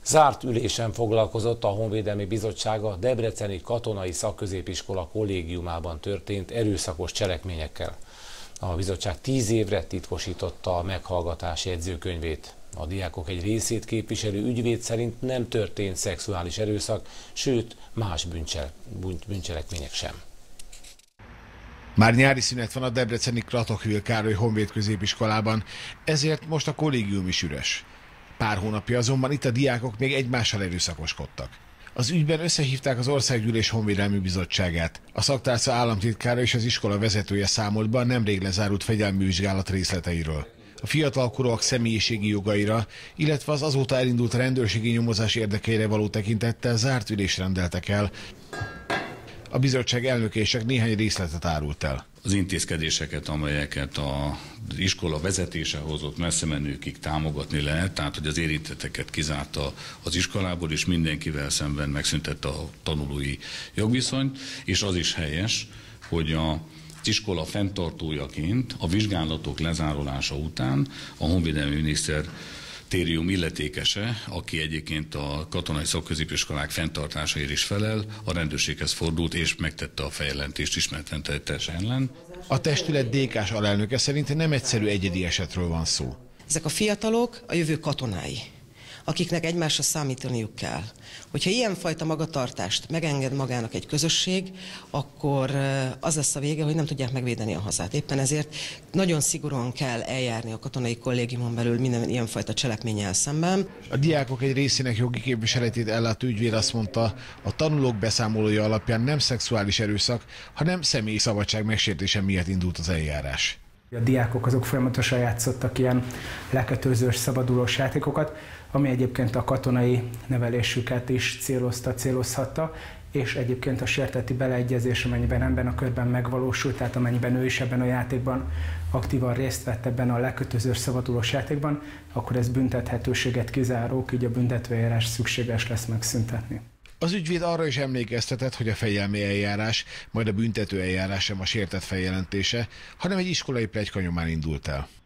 Zárt ülésen foglalkozott a Honvédelmi Bizottság a Debreceni Katonai Szakközépiskola kollégiumában történt erőszakos cselekményekkel. A bizottság 10 évre titkosította a meghallgatás jegyzőkönyvét. A diákok egy részét képviselő ügyvéd szerint nem történt szexuális erőszak, sőt más bűncselekmények sem. Már nyári szünet van a debreceni Kratochwil Károly Honvéd középiskolában, ezért most a kollégium is üres. Pár hónapja azonban itt a diákok még egymással erőszakoskodtak. Az ügyben összehívták az Országgyűlés Honvédelmi Bizottságát. A szaktárca államtitkára és az iskola vezetője számolt be a nemrég lezárult fegyelmi vizsgálat részleteiről. A fiatalkorúak személyiségi jogaira, illetve az azóta elindult rendőrségi nyomozás érdekeire való tekintettel zárt ülést rendeltek el. A bizottság elnöke is csak néhány részletet árult el. Az intézkedéseket, amelyeket az iskola vezetése hozott, messze menőkig támogatni lehet, tehát hogy az érintetteket kizárta az iskolából, és mindenkivel szemben megszüntette a tanulói jogviszonyt, és az is helyes, hogy az iskola fenntartójaként a vizsgálatok lezárulása után a honvédelmi minisztérium illetékese, aki egyébként a katonai szakközépiskolák fenntartásáért is felel, a rendőrséghez fordult és megtette a feljelentést ismeretlentetés ellen. A testület DK-s alelnöke szerint nem egyszerű egyedi esetről van szó. Ezek a fiatalok a jövő katonái, akiknek egymásra számítaniuk kell. Hogyha ilyenfajta magatartást megenged magának egy közösség, akkor az lesz a vége, hogy nem tudják megvédeni a hazát. Éppen ezért nagyon szigorúan kell eljárni a katonai kollégiumon belül minden ilyenfajta cselekménnyel szemben. A diákok egy részének jogi képviseletét ellátó ügyvéd azt mondta, a tanulók beszámolója alapján nem szexuális erőszak, hanem személyi szabadság megsértése miatt indult az eljárás. A diákok azok folyamatosan játszottak ilyen lekötőzős, szabadulós játékokat, ami egyébként a katonai nevelésüket is célozhatta, és egyébként a sértetti beleegyezés, amennyiben ebben a körben megvalósult, tehát amennyiben ő is ebben a játékban aktívan részt vett ebben a lekötőzős, szabadulós játékban, akkor ez büntethetőséget kizáró, így a büntetőeljárás szükséges lesz megszüntetni. Az ügyvéd arra is emlékeztetett, hogy a fegyelmi eljárás, majd a büntető eljárás sem a sértett feljelentése, hanem egy iskolai pletyka nyomán indult el.